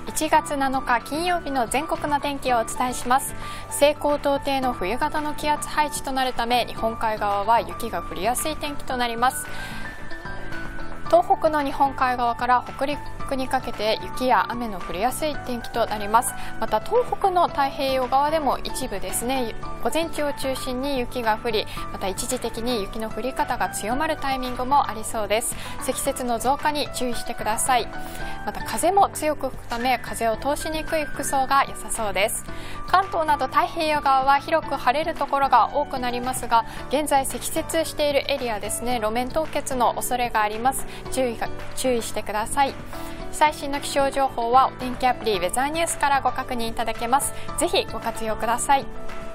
1月7日金曜日の全国の天気をお伝えします。西高東低の冬型の気圧配置となるため、日本海側は雪が降りやすい天気となります。東北の日本海側から北陸にかけて雪や雨の降りやすい天気となります。また東北の太平洋側でも一部ですね、午前中を中心に雪が降り、また一時的に雪の降り方が強まるタイミングもありそうです。積雪の増加に注意してください。また風も強く吹くため、風を通しにくい服装が良さそうです。関東など太平洋側は広く晴れるところが多くなりますが、現在積雪しているエリアですね、路面凍結の恐れがあります。注意してください。最新の気象情報はお天気アプリウェザーニュースからご確認いただけます。ぜひご活用ください。